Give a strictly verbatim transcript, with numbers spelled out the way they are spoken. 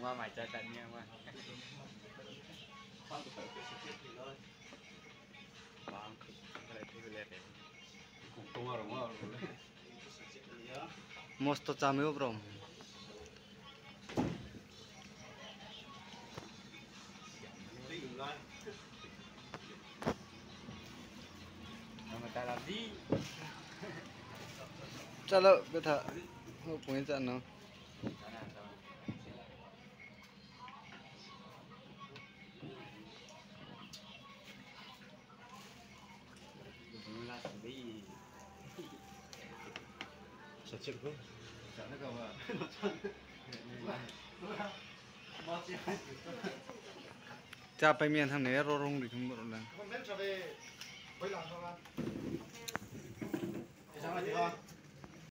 qua mày chơi tận nha qua मस्त चाम्यो bro mà ta làm gì चलो बेटा हो पुणे जानो sợ chịu không sợ nó cầu जा पे मियां थांने रो रोंग दिखुं बरला